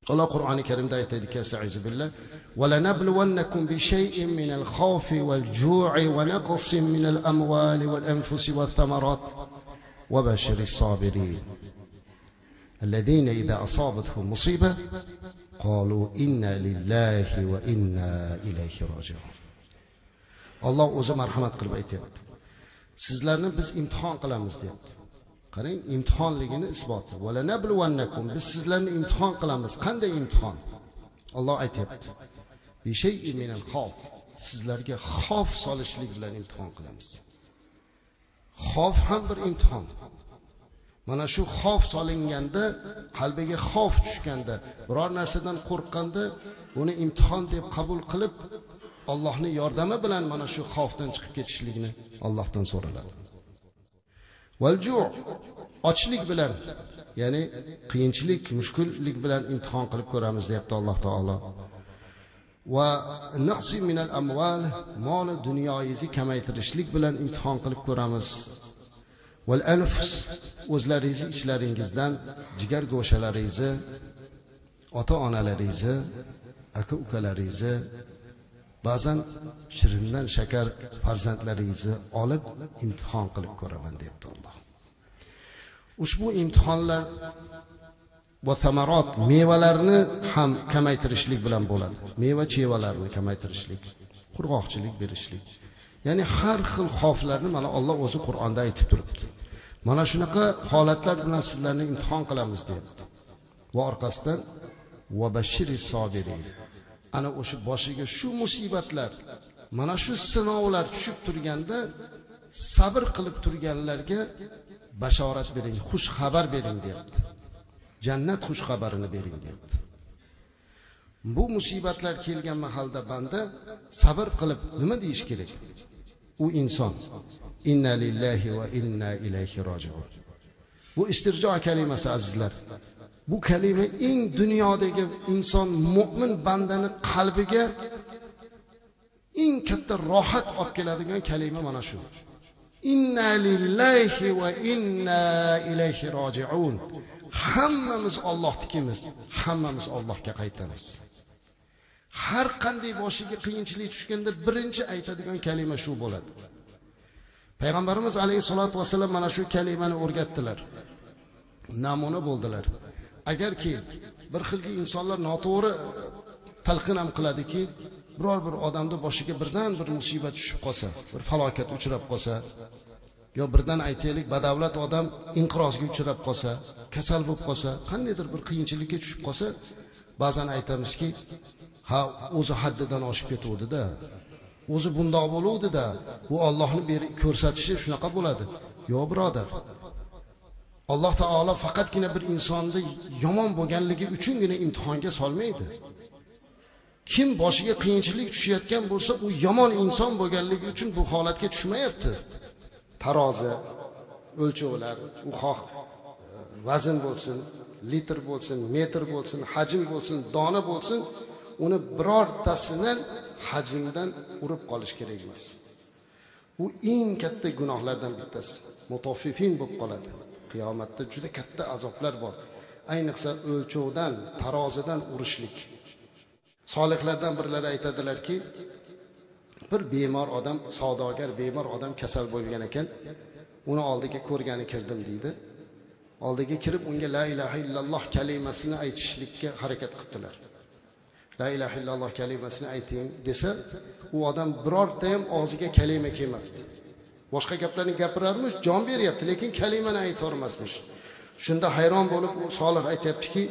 Allah Qur'oni Karimda aytadiki, "Estaizu billah, va lanabluwannakum bi shay'in min al-khawfi wal-ju'i wa naqsin min al-amwali wal-anfusi wath-thamarat wa bashiris sabirin alladhina idha asabatuhum musibah qalu inna lillahi wa inna ilayhi raji'un." Alloh o'zi marhamat qilib aytayapti. Sizlarni biz imtihon qilamiz deyapti. Qarang, imtihonligini isboti. Va lanabluwannakum, biz sizlarni imtihon qilamiz. Qanday imtihon? Alloh aytayapti. Bi shay'in min al-khawf, sizlarga xavf solishlik bilan imtihon qilamiz. Xavf ham bir imtihon. Mana shu xavf solinganda, qalbiga xavf tushganda, biror narsadan qo'rqqanda, uni imtihon deb qabul qilib, Allohning yordami bilan mana shu xavfdan chiqib ketishlikni Allohdan so'raladi. Val-ju', ochlik bilan, ya'ni qiyinchilik, mushkullik bilan imtihon qilib ko'ramiz deyapti Alloh taolo. Va naqsi minal amwal, mol dunyoyizni kamaytirishlik bilan imtihon qilib ko'ramiz. Val anfus, o'zlaringizni ichlaringizdan jigar go'shalaringizni, ota-onalaringizni, aka-ukalaringizni, ba'zan shirindan shakar farzandlaringizni olib imtihon qilib ko'raman deyapti Alloh. Ushbu imtihonlar va tamarat, mevalarni ham kamaytirishlik bilan bo'ladi. Meva-chevalarni kamaytirishlik, qurg'oqchilik berishlik. Ya'ni har xil xavflarni mana Alloh o'zi Qur'onda aytib turibdi. Mana shunaqa holatlar bilan sizlarni imtihon qilamiz deyapti. Va orqasidan va bashiris sobirin. Ana o'sha boshiga shu musibatlar, mana shu sinovlar tushib turganda sabr qilib turganlarga bashorat bering, xush xabar bering deyapti. Jannat xush xabarini bering deyapti. Bu musibatlar kelgan mahalda banda sabr qilib nima deyish kerak? U inson inna lillahi va inna ilayhi roji'un. Bu istirjo kalimasi azizlar. Bu kalima eng dunyodagi inson mu'min bandani qalbiga eng katta rohat olib keladigan kalima mana shu. Inna lillahi va inna ilayhi roji'un. Hammamiz Allohnikimiz, hammamiz Allohga qaytamiz. Har qanday boshiga qiyinchilik tushganda birinchi aytadigan kalima shu bo'ladi. Payg'ambarimiz alayhisolatu vasallam mana shu kalimani o'rgatdilar. Namuna bo'ldilar. Agarki bir xilgi insonlar noto'g'ri talqin ham qiladiki, biror bir odamda boshiga birdan bir musibat tushib qolsa, bir falokat uchrab qolsa, yo birdan aytaylik badavlat odam inqirozga uchrab qolsa, kasal bo'lib qolsa, qandaydir bir qiyinchilikka tushib qolsa, ba'zan aytamizki, ha, o'zi haddidan oshib ketuvdi-da. O'zi bundoq bo'luvdi-da. Bu Allohning ko'rsatishi shunaqa bo'ladi. Yo'q, birodar. Alloh taolo faqatgina bir insonni yomon bo'lganligi uchungina imtihonga solmaydi. Kim boshiga qiyinchilik tushayotgan bo'lsa, u yomon inson bo'lganligi uchun bu holatga tushmayapti. Tarozi, o'lchovlar, u xoh vazn bo'lsin, litr bo'lsin, metr bo'lsin, hajm bo'lsin, dona bo'lsin, uni birortasidan hajmdan urib qolish kerak emas. Bu eng katta gunohlardan bittasi. Mutaffifin bo'lib qoladi. Qiyomatda juda katta azoblar bor. Ayniqsa o'lchovdan, tarozidan urishlik. Solihlardan birlari aytadilarki, bir bemor odam, savdogar bemor odam kasal bo'lgan ekan, uni oldiga ko'rgani kirdim deydi. Oldiga kirib unga la ilaha illalloh kalimasini aytishlikka harakat qildilar. La ilaha illalloh kalimasini ayting desa, u odam birorta ham og'ziga kalima kelmabdi. Boshqa gaplarni gapirarmish, jon beryapti, lekin kalimani ayta olmasmish. Shunda hayron bo'lib u solih aytayaptiki,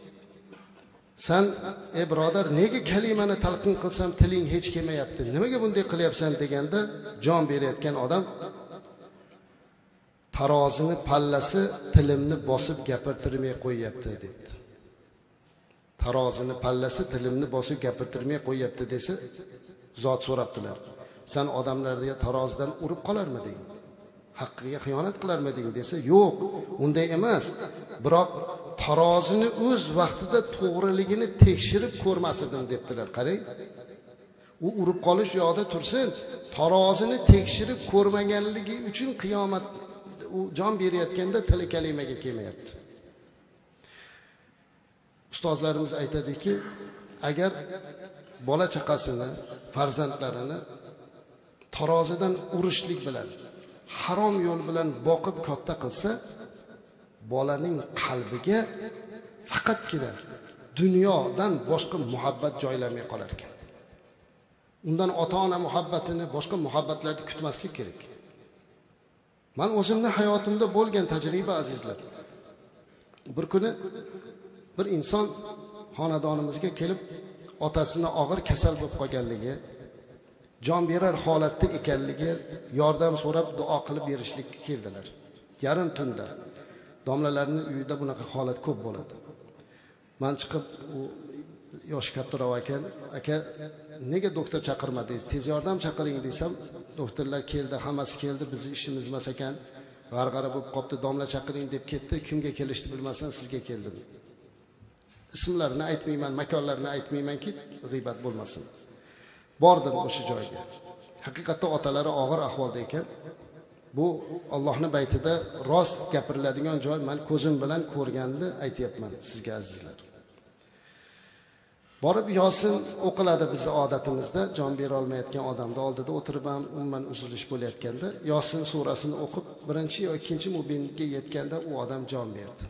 sen birodar, nega kalimani talqin qilsam tiling hech kelmayapti? Nimaga bunday qilyapsan deganda, jon berayotgan odam tarozini pallasi tilimni bosib gapirtirmay qo'yapti debdi. Tarozini pallasi tilimni bosib gapirtirmay qo'yapti desa, zot so'rabdilar. Sen odamlarga tarozidan urib qolarmiding? Haqqiga xiyonat qilarmiding desa, yo'q, unday emas. Biroq tarozini o'z vaqtida to'g'riligini tekshirib ko'rmas edim debdilar. Qarang. U urib qolish yo'qda tursin, tarozini tekshirib ko'rmaganligi uchun qiyomat u jon berayotganda tili kalimaga kelmayapti. ustozlarimiz aytadiki, agar bola chaqasini, farzandlarini tarozidan urishlik bilan, harom yo'l bilan boqib katta qilsa, bolaning qalbiga faqatgina dunyodan boshqa muhabbat joylamay qolar ekan. Undan ota-ona muhabbatini, boshqa muhabbatlarni kutmaslik kerak. Men o'zimning hayotimda bo'lgan tajriba azizlar. Bir kuni bir inson xonadonimizga kelib, otasini og'ir kasal bo'lib qolganligi, jon berar holatda ekanligi, yordam so'rab duo qilib berishlikka keldilar. Yarim tunda. Domlalarning uyida bunaqa holat ko'p bo'ladi. Men chiqib, u yoshi kattaroq ekan, aka, nega doktor chaqirmadingiz? Tez yordam chaqiring desam, doktorlar keldi, hammasi keldi, bizning ishimiz emas ekan. G'arg'ara bo'lib qopti, domla chaqiring deb ketdi. Kimga kelishni bilmasdan sizga keldim. Ismlarini aytmayman, makonlarini aytmaymanki, g'iybat bo'lmasin. Bordim o'sha joyga. Haqiqatda otalari og'ir ahvolda ekan. Bu Allohning baytida rost gapiriladigan joy, men ko'zim bilan ko'rganni aytayapman sizga azizlar. Borib Yosin o'qiladi bizning odatimizda, jon bera olmayotgan odamning oldida o'tirib ham umuman uzilish bo'layotganda Yosin surasini o'qib, birinchi yoki ikkinchi mubinga yetganda u odam jon berdi.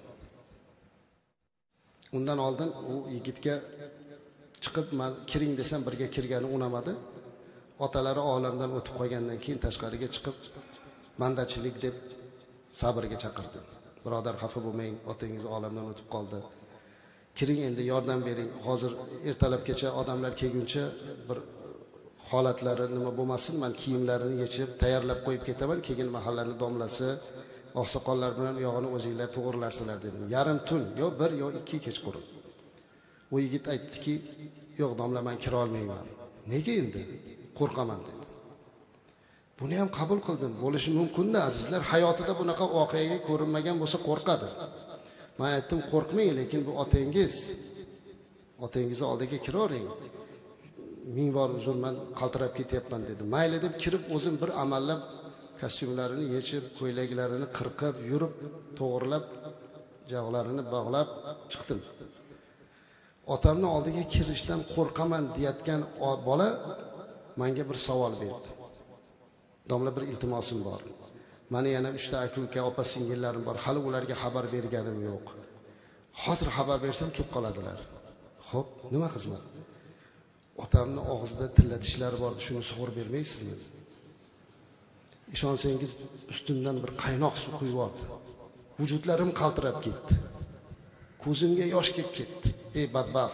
Undan oldin u yigitga chiqib, men kiring desam birga kirgani unamadi. Otalari olamdan o'tib qolgandan keyin tashqariga chiqib, mandachilik deb sabrga chaqirdi. Birodar, xafa bo'lmang, otangiz olamdan o'tib qoldi. Kiring endi, yordam bering. Hozir ertalabgacha odamlar kelguncha bir holatlari nima bo'lmasin, men kiyimlarini yechib, tayyorlab qo'yib ketaman, keyin mahallaning domlasi, oqsoqollar bilan u yog'ini o'zingizlar to'g'rilarsizlar dedim. Yarim tun, yo 1 yo 2 kechqurun. U yigit aytdiki, yo'q domla, men kira olmayman. Nega endi? Qo'rqaman dedi. Buni ham qabul qildim. Bo'lishi mumkin-da azizlar, hayotida bunaqa voqeaga ko'rinmagan bo'lsa qo'rqadi. Men aytdim, qo'rqmang, lekin bu otangiz. Otangizni oldiga kiravering. Ming bor uzr, men qaltirab ketyapman dedi. Mayli deb kirib, o'zim bir amallab kostyumlarini yechib, ko'ylaklarini qirqib, yurib, to'g'rilab, jag'larini bog'lab chiqdim. Otamning oldiga kirishdan qo'rqaman deyotgan bola menga bir savol berdi. Domla, bir iltimosim bor. Meni yana 3 ta aka-uka, opa-singillarim bor. Hali ularga xabar berganim yo'q. Hozir xabar bersam kelib qoladilar. Xo'p, nima xizmat? Otamning og'zida tillatishlari bor, shuni sug'urib bermaysizmi? Ishonsangiz, ustimdan bir qaynoq suv quyib yubordi. Vujudlarim qaltirab ketdi. Ko'zimga yosh kelib ketdi. Ey badbaxt.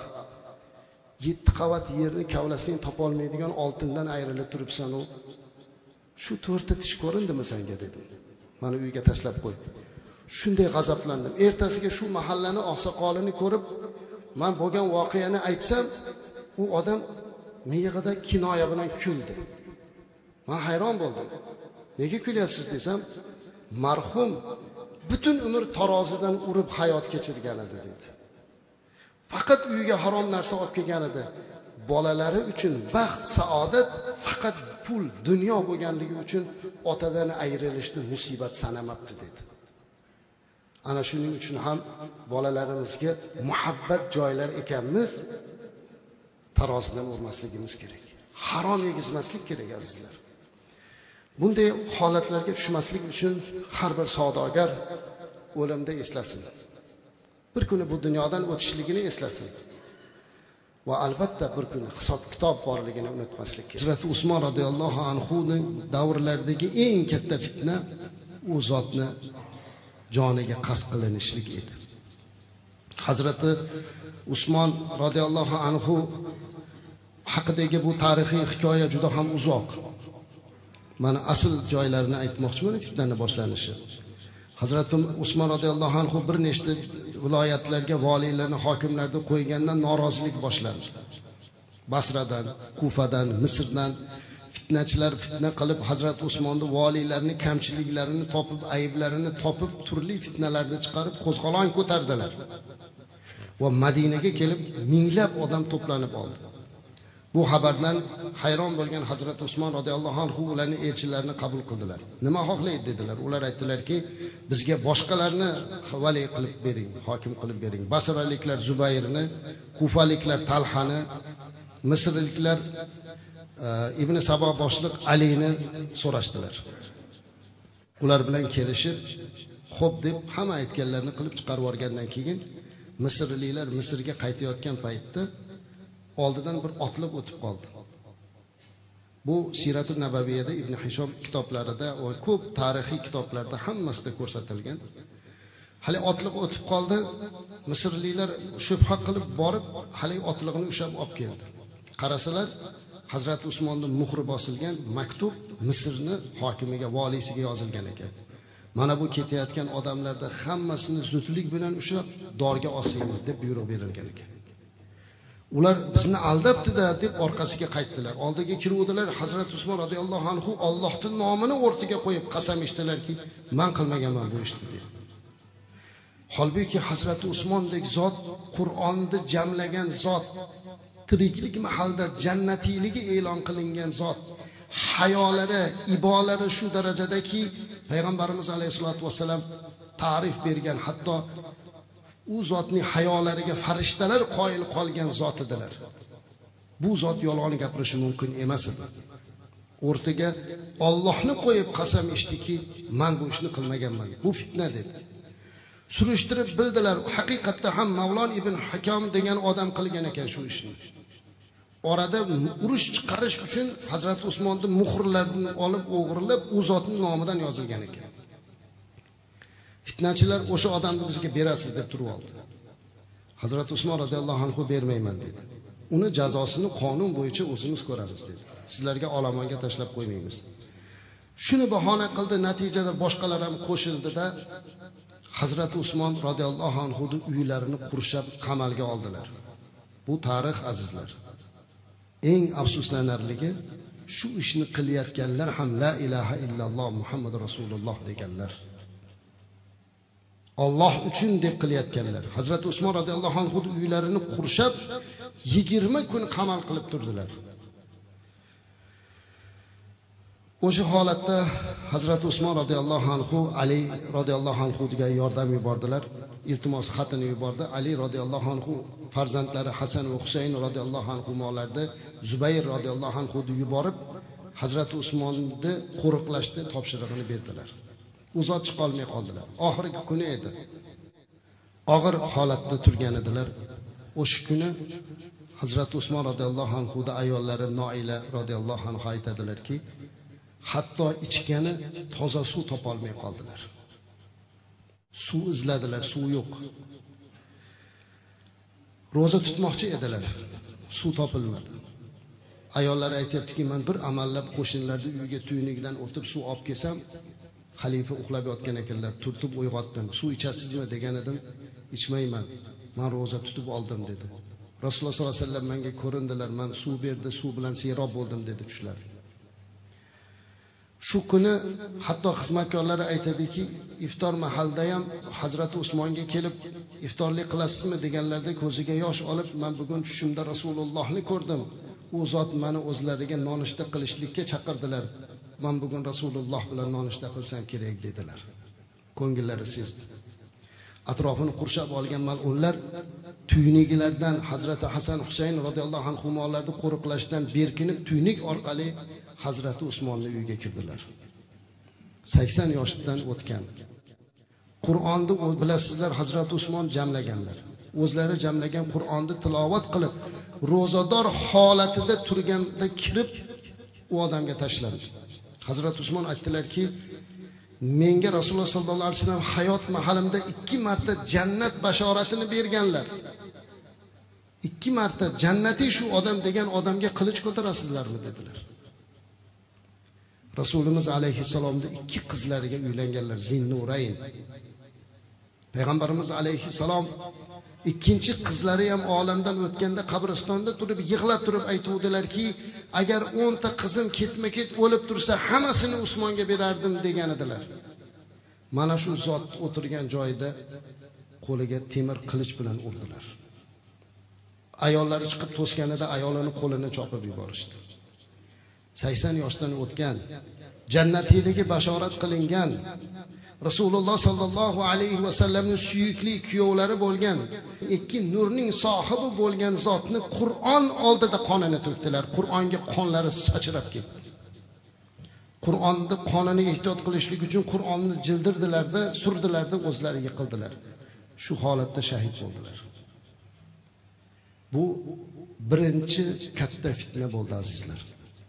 7 qavat yerni kavlasang topolmaydigan oltindan ayrilib turibsan u. Shu 4 ta tish ko'rindimi senga dedim. Meni uyga tashlab qo'y. Shunday g'azablandim. Ertasiga shu mahallani oqsoqolini ko'rib, men bo'lgan voqeani aytsam, u odam miyig'ida kinoya bilan kuldi. Men hayron bo'ldim. Nega kulyapsiz desam, marhum butun umr tarozidan urib hayot kechirgan edi dedi. Faqat uyiga harom narsa olib kelgan edi. Bolalari uchun baxt, saodat faqat pul, dunyo bo'lganligi uchun otadan ayrilishni musibat sanamabdi dedi. Ana shuning uchun ham bolalarimizga muhabbat joylar ekanmiz, tarozidan urmasligimiz kerak. Harom yegizmaslik kerak azizlar. Bunday holatlarga tushmaslik uchun har bir savdogar o'limda eslasin. Bir kuni bu dunyodan o'tishligini eslasin. Va albatta bir kun hisob kitob borligini unutmaslik kerak. Hazrat Usmon radhiyallohu anhuning davrlaridagi eng katta fitna u zotni joniga qasd qilinishlik edi. Hazrati Usmon radhiyallohu anhu haqidagi bu tarixiy hikoya juda ham uzoq. Mana asl joylarini aytmoqchiman, fitnaning boshlanishi. Hazrati Usmon radhiyallohu anhu bir nechta viloyatlarga valiylarni, hokimlarni qo'ygandan norozilik boshlandi. Basradan, Kufadan, Misrdan fitnachilar fitna qilib Hazrat Usmonning valiylarini kamchiliklarini topib, ayblarini topib, turli fitnalarni chiqarib qo'zg'olon ko'tardilar. Va Madinaga kelib minglab odam to'planib oldi. Bu xabardan hayron bo'lgan Hazrat Usmon radhiyallohu anhu ularning elchilarini qabul qildilar. Nima xohlaydi dedilar. Ular aytdilarki, bizga boshqalarni vali qilib bering, hokim qilib bering. Basraliklar Zubayrni, Kufaliklar Talhani, Misrliklar Ibn Sabo boshliq Alini so'rashdilar. Ular bilan kelishib, xo'p deb hamma aytganlarni qilib chiqarib yuborgandan keyin Misrliklar Misrga qaytayotgan paytda oldidan bir otliq o'tib qoldi. Bu Sirat-ul Nabaviyada Ibn Hishom kitoblarida va ko'p tarixiy kitoblarda hammasida ko'rsatilgan. Hali otliq o'tib qoldi. Misrliklar shubha qilib borib, hali otliqni ushlab olib keldi. Qarasalar, Hazrat Usmonning muhri bosilgan maktub Misrni hokimiga, valisiga yozilgan ekan. Mana bu ketayotgan odamlarda hammasini zudlik bilan ushlab dorga osinglar deb buyruq berilgan ekan. Ular bizni aldabdi-da deb orqasiga qaytdilar. Oldiga kiruvdilar. Hazrat Usmon radhiyallohu anhu Allohning nomini o'rtaga qo'yib qasam ichdilarki, men qilmaganman bu ishni dedi. Holbuki Hazrat Usmondek zot, Qur'onni jamlagan zot, tiriklik mahalda jannatiyligi e'lon qilingan zot, hayolari, ibolari shu darajadaki payg'ambarimiz alayhisolatu vasallam ta'rif bergan, hatto u zotning hayolariga farishtalar qoyil qolgan zot edilar. Bu zot yolg'on gapirishi mumkin emas edi. O'rtaga Allohni qo'yib qasam ichdiki, men bu ishni qilmaganman. Bu fitna dedi. Surishtirib bildilar, haqiqatda ham Mavlon ibn Hakam degan odam qilgan ekan shu ishni. Orada urush chiqarish uchun Hazrat Usmonning muhrlarini olib o'g'irlab, u zotning nomidan yozilgan ekan. Fitnachilar o'sha odamni bizga berasiz deb turib oldi. Hazrat Usmon radhiyallohu anhu bermayman dedi. Uni jazosini qonun bo'yicha o'zimiz ko'ramiz dedi. Sizlarga olomonga tashlab qo'ymaymiz. Shuni bahona qildi, natijada boshqalar ham qo'shildi-da, Hazrat Usmon radhiyallohu anhuning uylarini qurshab qamalga oldilar. Bu tarix azizlar. Eng afsuslanarligi shu ishni qilayotganlar ham la ilaha illalloh Muhammad rasululloh deganlar. Alloh uchun deb qilayotganlar. Hazrat Usmon radhiyallohu anhu uylarini qurshab 20 kun qamal qilib turdilar. O'sha holatda Hazrat Usmon radhiyallohu anhu Ali radhiyallohu anhuga yordam yubordilar. Iltimos xatini yubordi. Ali radhiyallohu anhu farzandlari Hasan va Husayn radhiyallohu anhularni Zubayr radhiyallohu anhu yuborib, Hazrat Usmonni qo'riqlashni topshirig'ini berdilar. U zot chiqa olmay qoldilar. Oxirgi kuni edi. Og'ir holatda turgan edilar. O'sha kuni Hazrat Usmon radhiyallohu anhu da ayollari Noila radhiyallohu anhu aytadilarki, hatto ichgani toza suv topa olmay qoldilar. Suv izladilar, suv yo'q. Roza tutmoqchi edilar. Suv topilmadi. Ayollar aytibdiki, men bir amallab qo'shinlarning uyiga tuynikdan o'tib suv olib kelsam, xalifa uxlab yotgan ekanlar. Turtib uyg'otdim. Suv ichasizmi degan edim. Ichmayman. Men roza tutib oldim dedi. Rasululloh sollallohu alayhi vasallam menga ko'rindilar. Men suv berdi, suv bilan serob bo'ldim dedi tushlar. Shu kuni hatto xizmatkorlari aytadiki, iftor mahalda ham Hazrat Usmonga kelib iftorlik qilasizmi deganlarda ko'ziga yosh olib, men bugun tushimda Rasulullohni ko'rdim. U zot meni o'zlariga nonushta qilishlikka chaqirdilar. Men bugun Rasululloh bilan nonushta qilsam kerak dedilar. Ko'ngillari sezdi. Atrofini qurshab olgan mal'unlar tuynigilardan Hazrat Hasan Husayn radhiyallohu anhularni qo'riqlashdan berkinib tuynik orqali Hazrat Usmonning uyiga kirdilar. 80 yoshdan o'tgan. Qur'onni bilasizlar, Hazrat Usmon jamlaganlar. O'zlari jamlagan Qur'onni tilovat qilib, ro'zador holatida turganda kirib u odamga tashlandi. Hazrat Usmon aytdilarki, menga Rasululloh sollallohu alayhi vasallam hayot mahalimda 2 marta jannat bashoratini berganlar. 2 marta jannati shu odam degan odamga qilich ko'tarasizlarmi dedilar. Rasulimiz alayhissalomning 2 qizlariga uylanganlar, Zinnurayn. Payg'ambarimiz alayhissalom ikkinchi qizlari ham olamdan o'tganda qabristonda turib yig'lab turib aytuvdilarki, agar 10 ta qizim ketma-ket o'lib tursa, hammasini Usmonga berardim degan edilar. Mana shu zot o'tirgan joyida qo'liga temir qilich bilan urdilar. ayollari chiqib to'sganida ayolini qo'lini chopib yuborishdi. 80 yoshdan o'tgan, jannatiyligi bashorat qilingan, Rasululloh sallallohu alayhi va sallamning suyukli kuyovlari bo'lgan, ikki nurning sohibi bo'lgan zotni Qur'on oldida qonini to'kdilar. Qur'onga qonlari sachrab ketdi. Qur'onni qonini ehtiyot qilishlik uchun Qur'onni jildirdilarda, surdilarda, o'zlari yiqildilar. Shu holatda shahid bo'ldilar. Bu birinchi katta fitna bo'ldi azizlar.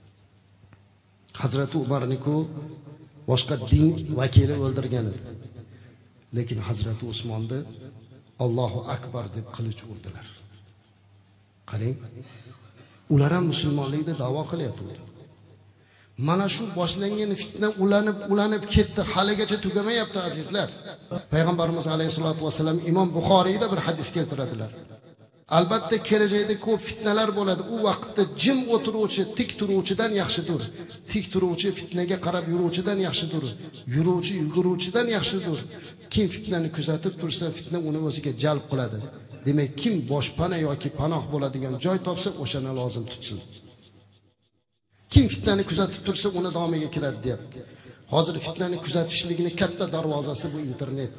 Hazrati Umarniku boshqa din vakili o'ldirgan edi. Lekin Hazrati Usmonni Allohu akbar deb qilich urdilar. Qarang, ular ham musulmonlikni da'vo qilyapti. Mana shu boshlangan fitna ulanib ketdi, haligacha tugamayapti azizlar. Payg'ambarimiz alayhisolatu vasallam Imom Buxoriyda bir hadis keltiradilar. Albatta kelajakda ko'p fitnalar bo'ladi. U vaqtda jim o'tiruvchi, tik turuvchidan yaxshidir. Tik turuvchi fitnaga qarab yuruvchidan yaxshidir. Yuruvchi yuguruvchidan yaxshidir. Kim fitnani kuzatib tursa, fitna uni o'ziga jalb qiladi. Demak, kim boshpana yoki panoh bo'ladigan joy topsa, o'shani lozim tutsin. Kim fitnani kuzatib tursa, uni domiga kiradi deyapti. Hozir fitnani kuzatishlikning katta darvozasi bu internet.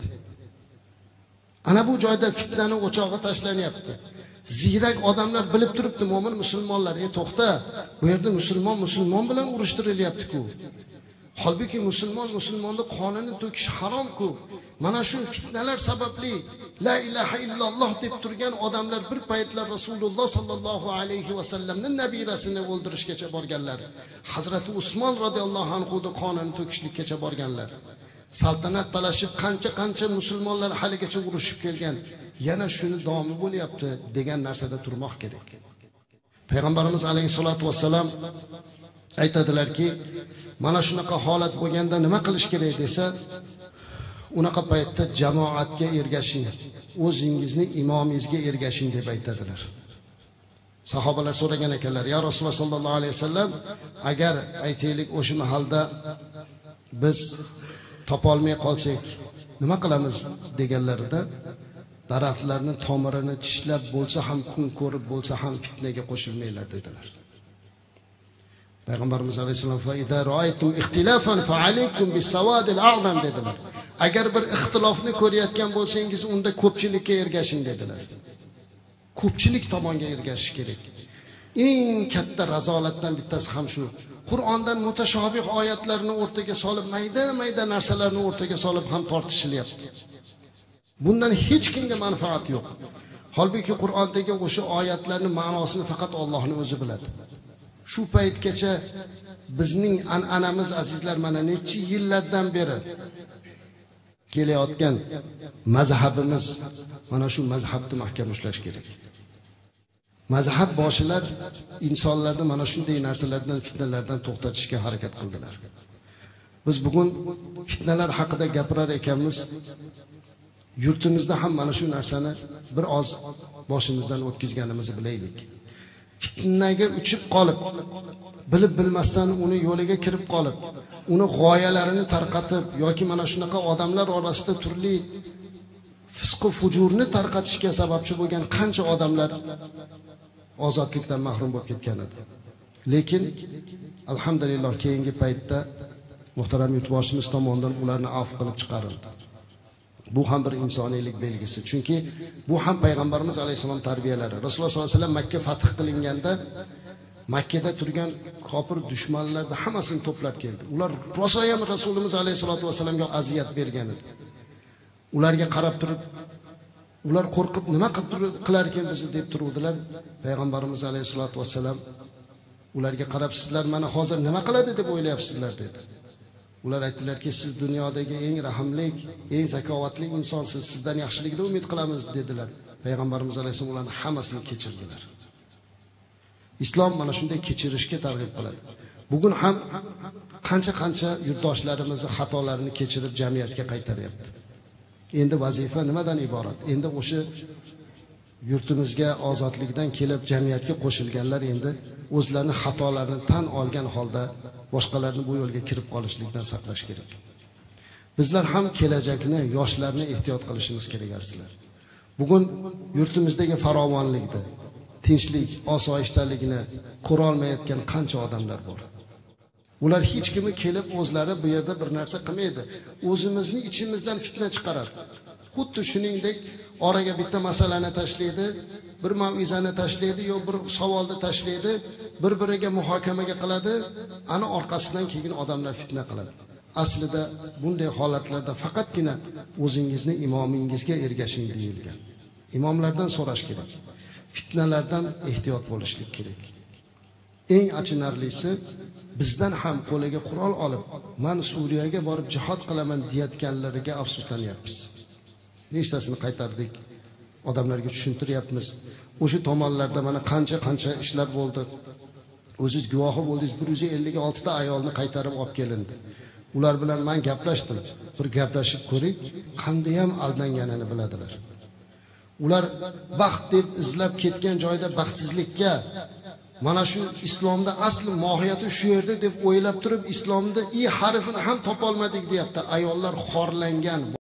Ana bu joyda fitnani o'chog'i tashlanyapti. Ziyrak odamlar bilib turibdi, mo'min musulmonlar, to'xta, bu yerda musulmon bilan urushtiryapti-ku. Holbuki musulmonni qonini to'kish harom-ku. Mana shu fitnalar sababli la ilaha illalloh deb turgan odamlar bir paytlar Rasululloh sallallohu alayhi va sallamning nabirasini o'ldirishgacha borganlar. Hazrati Usmon radhiyallohu anhuning qonini to'kishlikkacha borganlar. Saltanat talashib qancha musulmonlar haligacha urushib kelgan. Yana shuni davom bo'lyapti degan narsada turmoq kerak. Payg'ambarimiz alayhisolatu vasallam aytadilarki, mana shunaqa holat bo'lganda nima qilish kerak desa, unaqa paytda jamoatga ergashing, o'zingizning imomingizga ergashing deb aytadilar. Sahobalar so'ragan ekanlar, ya Rasululloh sallallohu alayhi vasallam, agar aytaylik o'sha mahalda biz topolmay qolsak, nima qilamiz deganlarida, daraxtlarning tomirini tishlab bo'lsa ham, kun ko'rib bo'lsa ham fitnaga qo'shilmanglar dedilar. Payg'ambarimiz alayhisalom fa idza ra'aytum ikhtilafan fa alaykum bis-sawadil a'zam dedilar. Agar bir ixtilofni ko'rayotgan bo'lsangiz, unda ko'pchilikka ergashing dedilar. Ko'pchilik tomonga ergashish kerak. Eng katta razolatdan bittasi ham shu. Qur'ondan mutashobih oyatlarni o'rtaga solib, mayda narsalarni o'rtaga solib ham tortishilyapti. Bundan hech kimga manfaat yo'q. Holbuki Qur'ondagi o'sha oyatlarning ma'nosini faqat Allohning o'zi biladi. Shu paytgacha bizning an'anamiz azizlar mana necha yillardan beri kelayotgan mazhabimiz, mana shu mazhabni mahkam ushlash kerak. Mazhab boshilar insonlarni mana shunday narsalardan, fitnalardan to'xtatishga harakat qildilar. Biz bugun fitnalar haqida gapirar ekanmiz. Yurtimizda ham mana shu narsani bir oz boshimizdan o'tkazganimizni bilaylik. Fitnaga uchib qolib, bilib bilmasdan uni yo'liga kirib qolib, uni g'oyalarini tarqatib yoki mana shunaqa odamlar orasida turli fisq va fujurni tarqatishga sababchi bo'lgan qancha odamlar ozodlikdan mahrum bo'lib ketgan edi. Lekin alhamdulillah keyingi paytda muhtaram yurtboshimiz tomonidan ularni afv qilib chiqarildi. Bu ham bir insoniylik belgisi. Chunki bu ham payg'ambarimiz alayhisalom tarbiyalari. Rasululloh sollallohu alayhi vasallam Makka fath qilinganda Makkada turgan kofir dushmanlarni hammasini to'plab keldi. Ular rosa ham Rasulimiz alayhisolatu vasallamga aziyat bergan edi. Ularga qarab turib, ular qo'rqib nima qilar ekan bizni deb turuvdilar. Payg'ambarimiz alayhisolatu vasallam ularga qarab, sizlar mana hozir nima qiladi deb o'ylayapsizlar dedi. Ular aytdilarki, siz dunyodagi eng rahimlik, eng zakovatli insonsiz, sizdan yaxshilikni umid qilamiz dedilar. Payg'ambarimiz alayhisolom ularni hammasini kechirdilar. Islom mana shunday kechirishga targ'ib qiladi. Bugun ham qancha yurtdoshlarimizni xatolarini kechirib jamiyatga qaytaryapti. Endi vazifa nimadan iborat? Endi o'sha yurtimizga ozodlikdan kelib jamiyatga qo'shilganlar endi o'zlarini xatolarini tan olgan holda boshqalarni bu yo'lga kirib qolishlikdan saqlash kerak. Bizlar ham kelajakni, yoshlarni ehtiyot qilishimiz kerak sizlar. Bugun yurtimizdagi farovonlikda, tinchlik, osoyishtalikni ko'rolmayotgan qancha odamlar bor. Ular hech kimi kelib o'zlari bu yerda bir narsa qilmaydi. O'zimizni ichimizdan fitna chiqaradi. Xuddi shuningdek oraga bitta masalani tashlaydi, bir mav'izani tashlaydi, yo bir savolni tashlaydi, bir-biriga muhokamaga qiladi, ana orqasidan keyin odamlar fitna qiladi. Aslida bunday holatlarda faqatgina o'zingizni imomingizga ergashing deyilgan. Imomlardan so'rash kerak. Fitnalardan ehtiyot bo'lishlik kerak. Eng achinarlisi, bizdan ham qo'liga qurol olib, "Men Suriyaga borib jihad qilaman" deyotganlariga afsuslanyapmiz. Nechtasini qaytardik, odamlarga tushuntiryapmiz. O'sha tomonlarda mana qancha ishlar bo'ldi. O'zingiz guvohi bo'ldingiz, 156 ta ayolni qaytarib olib kelindi. Ular bilan men gaplashdim. Bir gaplashib ko'ring, qanday ham aldanganini biladilar. Ular baxt deb izlab ketgan joyda baxtsizlikka, mana shu islomda asli mohiyati shu yerda deb o'ylab turib, islomda i harfini ham topolmadik deyapti. Ayollar xorlangan.